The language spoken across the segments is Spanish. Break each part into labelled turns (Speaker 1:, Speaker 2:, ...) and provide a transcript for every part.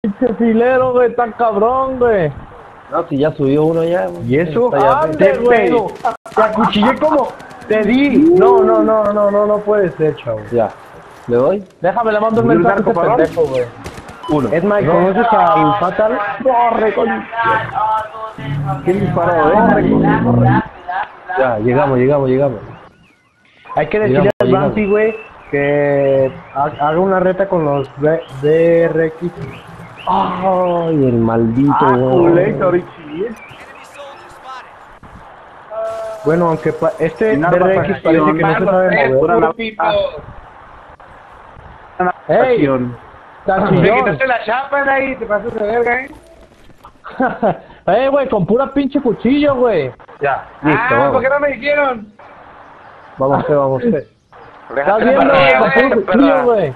Speaker 1: Pinche filero, güey, tan cabrón, güey.
Speaker 2: No, si ya subió uno ya.
Speaker 3: ¿Y eso?
Speaker 1: ¡Ande, güey!
Speaker 3: Te acuchillé como... Te di. No puede ser, chavo.
Speaker 2: Ya. ¿Le doy?
Speaker 1: Déjame, le mando un mensaje a ese pendejo, güey.
Speaker 2: Uno.
Speaker 3: Edmay, ¿conoces al Fatal? ¡Corre, con... ¿Quién disparó, corre.
Speaker 2: Ya, llegamos.
Speaker 3: Hay que decirle al Bansi, güey, que haga una reta con los DRX.
Speaker 2: Ay, el maldito, güey.
Speaker 3: Bueno, aunque este DRX parece que no se sabe mover.
Speaker 1: ¡Ey! ¡Tachillón!
Speaker 4: Quítate la chapa de ahí, te pasas de verga,
Speaker 1: Güey, con pura pinche cuchillo, güey.
Speaker 2: Ya, listo,
Speaker 4: ¿por
Speaker 2: vamos.
Speaker 4: qué no me dijeron?
Speaker 2: Vamos,
Speaker 1: ¿Estás viendo, güey? Con puro cuchillo, güey.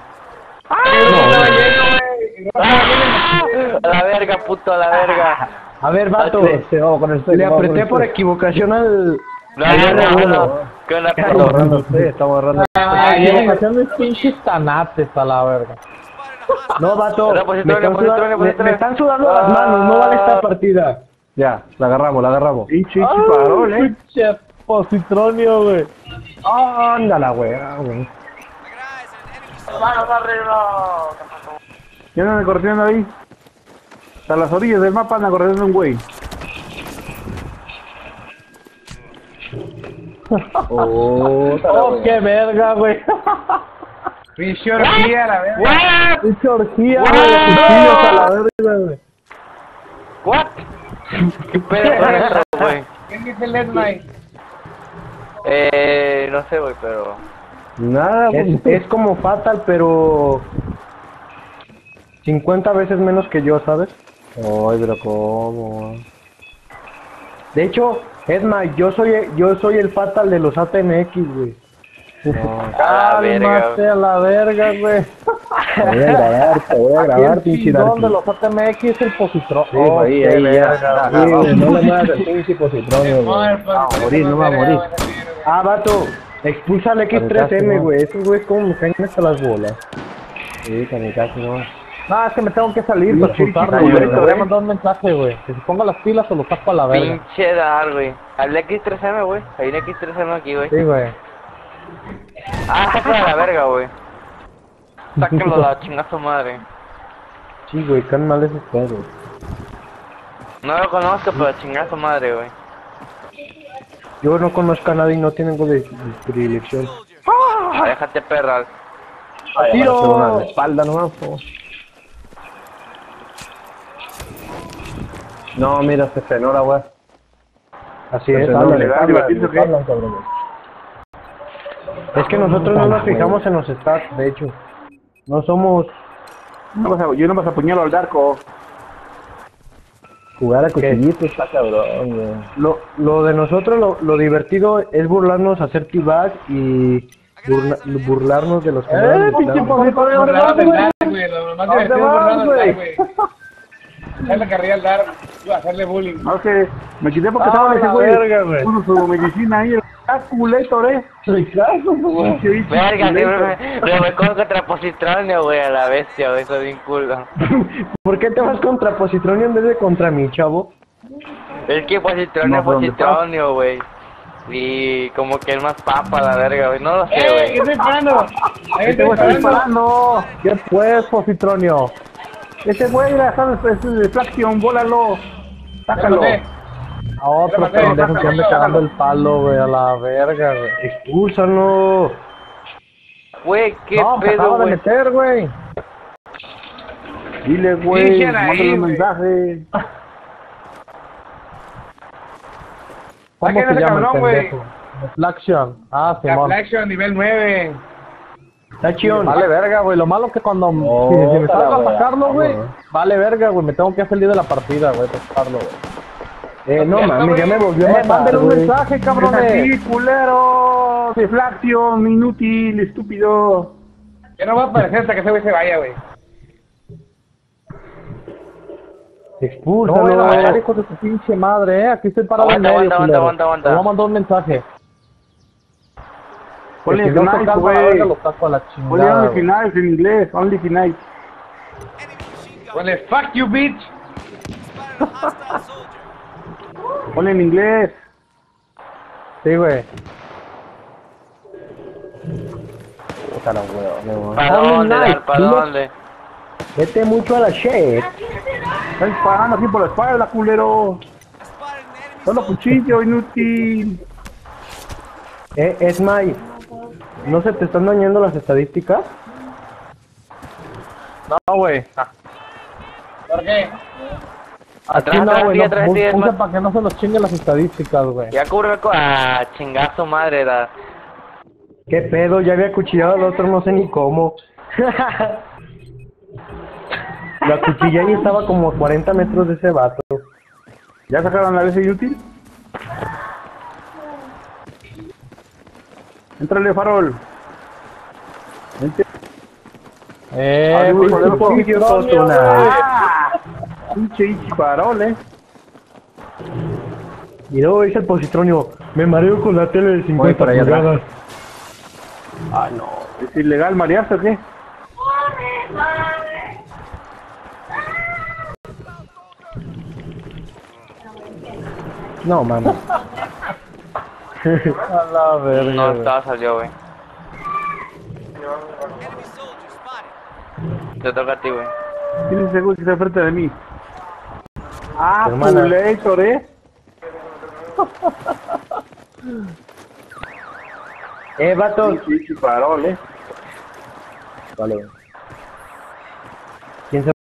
Speaker 5: A la verga, puto, a la verga.
Speaker 3: A ver, vato, le apreté por equivocación al...
Speaker 5: No. ¿Qué onda, perro?
Speaker 2: Estamos agarrando.
Speaker 1: Equivocaciones pinches tanates a la verga.
Speaker 3: No, vato,
Speaker 5: Positronio.
Speaker 3: me están sudando las manos, no vale esta partida.
Speaker 2: Ya, la agarramos.
Speaker 3: Pinche
Speaker 1: Pinche positronio, güey.
Speaker 3: Ándala, güey.
Speaker 5: ¡Manos arriba!
Speaker 4: ¿Qué andan corriendo ahí? A las orillas del mapa andan corriendo un güey.
Speaker 1: Oh, qué verga, güey.
Speaker 4: Pinche orgía, la verga.
Speaker 1: Pinche orgía, güey. Cuchillos a la verga, güey.
Speaker 5: ¿What? ¿Qué pedo con eso, güey?
Speaker 4: ¿Quién dice el Edmay?
Speaker 5: No sé, güey, pero...
Speaker 2: Nada,
Speaker 3: Es como Fatal, pero 50 veces menos que yo, ¿sabes?
Speaker 2: Ay, pero ¿cómo?
Speaker 3: De hecho, Edma, yo soy el Fatal de los ATMX, güey.
Speaker 5: A la verga.
Speaker 1: Cálmate a la verga, güey.
Speaker 2: Te voy a grabar,
Speaker 1: Aquí
Speaker 2: pinche
Speaker 1: el
Speaker 2: Darky.
Speaker 1: chingón de los ATMX es el positronio.
Speaker 2: Sí, ahí,
Speaker 1: qué
Speaker 2: ya.
Speaker 1: verga,
Speaker 2: Sí,
Speaker 1: güey.
Speaker 2: no le muevas el pinche positronio, güey.
Speaker 4: No
Speaker 2: va a morir.
Speaker 3: Ah, vato, expulsa al X3M, güey. Esos güeyes como me caen hasta las bolas.
Speaker 2: Sí, kamikaze, no.
Speaker 1: No, es que me tengo que salir para expulsarlo,
Speaker 2: sí,
Speaker 1: güey.
Speaker 2: sí,
Speaker 1: Le voy a mandar un mensaje, güey. Que se ponga las pilas o lo saco a la verga.
Speaker 5: Pinche dar, güey. Al X3M, güey. Hay un X3M aquí, güey.
Speaker 1: Sí, güey.
Speaker 5: Sácalo a la verga, güey. Sácalo a la chingada su madre.
Speaker 3: Sí, güey, can mal esos pedos.
Speaker 5: No lo conozco, pero chingada su madre, güey.
Speaker 3: Yo no conozco a nadie y no tengo de predilección.
Speaker 5: Déjate perra.
Speaker 3: ¡Tiro!
Speaker 2: La espalda nomás, po. No, mira, se frenó la weá.
Speaker 3: Así es,
Speaker 2: no,
Speaker 3: háblale,
Speaker 2: legal,
Speaker 3: háblale,
Speaker 2: divertido, ¿qué?
Speaker 3: hablan, cabrones. Es que nosotros no nos fijamos en los stats, de hecho. No somos
Speaker 4: Yo no vas a apuñalo al Darko.
Speaker 2: Jugar a cuchillito está cabrón, güey.
Speaker 3: lo de nosotros, lo divertido es burlarnos, hacer T-Bag y burlarnos de los que no eran
Speaker 1: pinche
Speaker 3: mezclados.
Speaker 1: positronio, ¿dónde vas, güey?
Speaker 4: güey. Lo más
Speaker 1: ¿Dónde
Speaker 4: divertido es
Speaker 1: vas,
Speaker 4: burlarnos al
Speaker 1: güey?
Speaker 4: Dark, güey. Echarle carrilla al Dark, hacerle bullying.
Speaker 2: No, que me quité porque
Speaker 1: Ah,
Speaker 2: estaba ese
Speaker 1: la
Speaker 2: güey.
Speaker 1: verga, güey.
Speaker 2: Puso su medicina ahí. Ah, culeto,
Speaker 5: Verga, me voy contra positronio, güey, a la bestia, güey. Soy bien culo.
Speaker 3: ¿Por qué te vas contra Positronio en vez de contra mi chavo?
Speaker 5: Es que positronio, positronio, güey. Y como que es más papa la verga, güey. No lo sé,
Speaker 4: ¿Qué
Speaker 5: güey.
Speaker 4: estoy disparando? Ahí
Speaker 1: Este
Speaker 4: estoy
Speaker 1: güey está
Speaker 4: disparando.
Speaker 1: disparando. ¿Qué pues, positronio?
Speaker 2: Ese güey, es de Flaction, bólalo. Sácalo.
Speaker 1: A otro
Speaker 4: Ya maté,
Speaker 1: pendejo que ande
Speaker 4: sácalo.
Speaker 1: cagando el palo, güey, a la verga, güey.
Speaker 3: Expúlsalo.
Speaker 5: Güey, qué
Speaker 1: No, te
Speaker 5: pedo,
Speaker 1: acabo de
Speaker 5: güey.
Speaker 1: meter, güey.
Speaker 2: Dile, güey,
Speaker 4: Pinche ahí,
Speaker 2: mándale un
Speaker 4: güey.
Speaker 2: mensaje.
Speaker 1: ¿Cómo
Speaker 4: Saquen
Speaker 1: se
Speaker 4: ese
Speaker 1: llama el
Speaker 4: cabrón, güey.
Speaker 1: pendejo? Flaction. Ah,
Speaker 4: La
Speaker 1: Simón.
Speaker 4: Flaction nivel 9.
Speaker 3: Está chión.
Speaker 1: Vale verga, güey. Lo malo es que cuando
Speaker 2: No,
Speaker 1: si me
Speaker 2: para,
Speaker 1: salgo a
Speaker 2: güey.
Speaker 1: sacarlo, güey,
Speaker 2: Vámonos.
Speaker 1: vale verga, güey. Me tengo que salir de la partida, güey, para sacarlo, güey.
Speaker 3: No mames, ya me volvió a matar,
Speaker 1: Mándale un
Speaker 3: güey.
Speaker 1: mensaje, cabrones.
Speaker 2: Sí, culero. De Flaction, inútil, estúpido.
Speaker 4: Ya no va a aparecer hasta que ese güey se vaya, güey.
Speaker 1: No
Speaker 3: Expúlsalo.
Speaker 1: voy a matar, hijo de tu pinche madre, Aquí estoy parado en
Speaker 5: Aguanta,
Speaker 1: medio,
Speaker 5: aguanta,
Speaker 1: culero.
Speaker 5: aguanta.
Speaker 1: Te voy a mandar un mensaje.
Speaker 2: Ponle
Speaker 1: Que si no
Speaker 2: finales,
Speaker 1: tocas a la
Speaker 2: güey.
Speaker 1: verga, lo saco a la
Speaker 2: Ponle
Speaker 1: chingada,
Speaker 2: only
Speaker 1: güey.
Speaker 2: finales en inglés, only finales.
Speaker 1: Ponle fuck you, bitch.
Speaker 4: Ponle en inglés.
Speaker 3: Sí, güey. Puta la huevo,
Speaker 5: ¿Para dónde, Dar? ¿Para dónde?
Speaker 3: Vete mucho a la shit.
Speaker 4: Está disparando aquí por la espalda, culero. Solo cuchillo, inútil.
Speaker 3: Esmay, ¿no se te están dañando las estadísticas?
Speaker 1: No, güey.
Speaker 5: ¿Por qué?
Speaker 3: Aquí
Speaker 5: Atrás,
Speaker 3: no, güey,
Speaker 5: atrás, sí,
Speaker 3: puse
Speaker 5: más.
Speaker 3: para que no se nos chinguen las estadísticas, güey.
Speaker 5: Ya cubre ah, chingazo madre, Dar.
Speaker 3: ¿Qué pedo? Ya había cuchillado al otro, no sé ni cómo. La cuchilla y estaba como a 40 metros de ese vato.
Speaker 4: ¿Ya sacaron la vez inútil? Entrale, farol. Vente.
Speaker 3: Pues,
Speaker 4: joder,
Speaker 3: cuchillo,
Speaker 4: Fortuna.
Speaker 3: güey.
Speaker 4: Pinche farol,
Speaker 3: Y luego dice el positronio, me mareo con la tele de 50
Speaker 1: por allá atrás.
Speaker 3: pulgadas.
Speaker 4: Ah, no. ¿Es ilegal marearse o qué?
Speaker 3: No, mames. A la verga,
Speaker 5: No,
Speaker 3: güey.
Speaker 5: estaba salió, güey. Te toca a ti, güey.
Speaker 4: ¿Quién es ese güey que está enfrente de mí? Ah,
Speaker 3: Hermana.
Speaker 4: Culator,
Speaker 3: Vato.
Speaker 4: Pinche farol,
Speaker 3: Vale. ¿Quién se